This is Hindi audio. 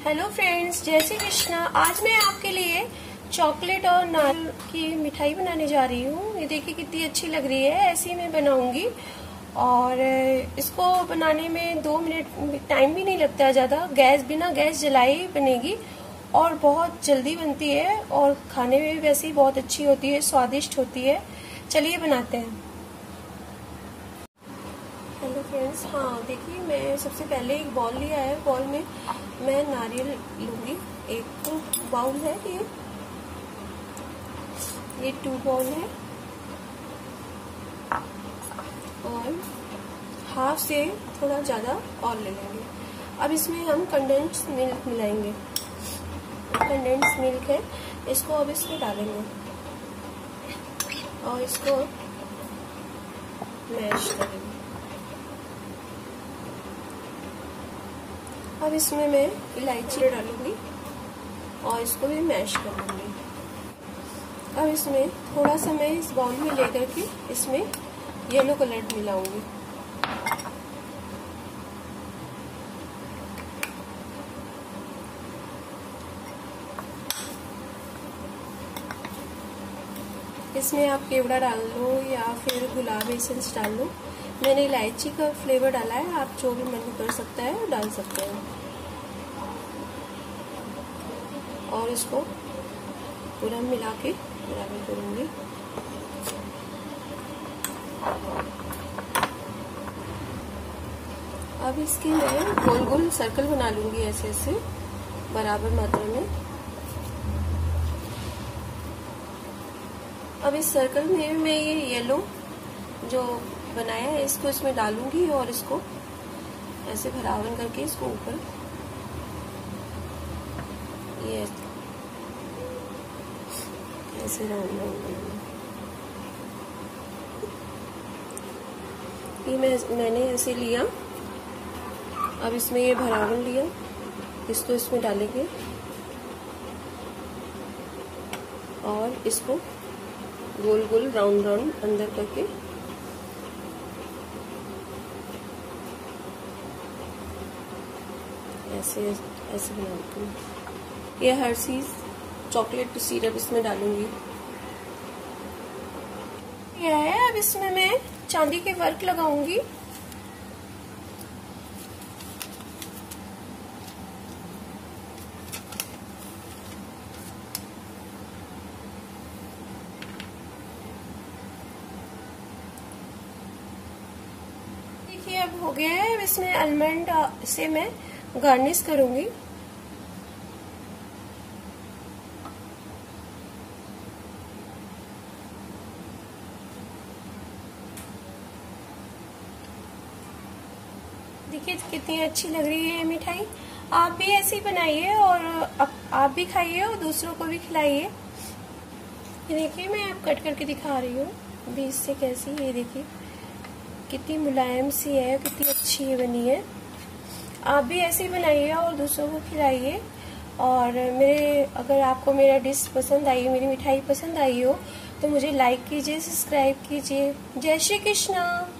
हेलो फ्रेंड्स, जय श्री कृष्णा। आज मैं आपके लिए चॉकलेट और नारियल की मिठाई बनाने जा रही हूँ। ये देखिए कितनी अच्छी लग रही है। ऐसी मैं बनाऊंगी और इसको बनाने में 2 मिनट टाइम भी नहीं लगता है ज़्यादा। बिना गैस जलाए ही बनेगी और बहुत जल्दी बनती है और खाने में भी वैसे ही बहुत अच्छी होती है, स्वादिष्ट होती है। चलिए बनाते हैं। हेलो फ्रेंड्स, हाँ देखिए, मैं सबसे पहले एक बॉल लिया है। बॉल में मैं नारियल लूंगी। एक बाउल है ये 2 बाउल है और हाफ से थोड़ा ज़्यादा और ले लेंगे। अब इसमें हम कंडेंस मिल्क मिलाएंगे। कंडेंस मिल्क है, इसको अब इसमें डालेंगे और इसको मैश करेंगे। अब इसमें मैं इलायची डालूंगी और इसको भी मैश कर लूंगी। अब इसमें थोड़ा सा मैं इस बाउल में लेकर के इसमें येलो कलर मिलाऊंगी। इसमें आप केवड़ा डाल लो या फिर गुलाब एसेंस डाल लो। मैंने इलायची का फ्लेवर डाला है, आप जो भी मन कर सकता है वो डाल सकते हैं। और इसको पूरा मिला के बराबर करूंगी। अब इसके मैं गोल गोल सर्कल बना लूंगी ऐसे ऐसे बराबर मात्रा में। अब इस सर्कल में मैं ये येलो जो बनाया है इसको इसमें डालूंगी और इसको ऐसे बराबर करके इसको ऊपर ये ऐसे राउंड ये मैंने ऐसे लिया। अब इसमें ये भरावन लिया, इसको इसमें डालेंगे और इसको गोल गोल राउंड राउंड अंदर करके ऐसे ऐसे बनाती हूँ। ये हर्शीज चॉकलेट सिरप इसमें डालूंगी। यह है, अब इसमें मैं चांदी के वर्क लगाऊंगी। देखिए अब हो गया है। अब इसमें आलमंड से मैं गार्निश करूंगी। देखिए कितनी अच्छी लग रही है ये मिठाई। आप भी ऐसे ही बनाइए और आप भी खाइए और दूसरों को भी खिलाइए। ये देखिए मैं आप कट करके दिखा रही हूँ बीच से कैसी। ये देखिए कितनी मुलायम सी है, कितनी अच्छी ये बनी है। आप भी ऐसे ही बनाइए और दूसरों को खिलाइए। और अगर आपको मेरा डिश पसंद आई, मेरी मिठाई पसंद आई हो तो मुझे लाइक कीजिए, सब्सक्राइब कीजिए। जय श्री कृष्णा।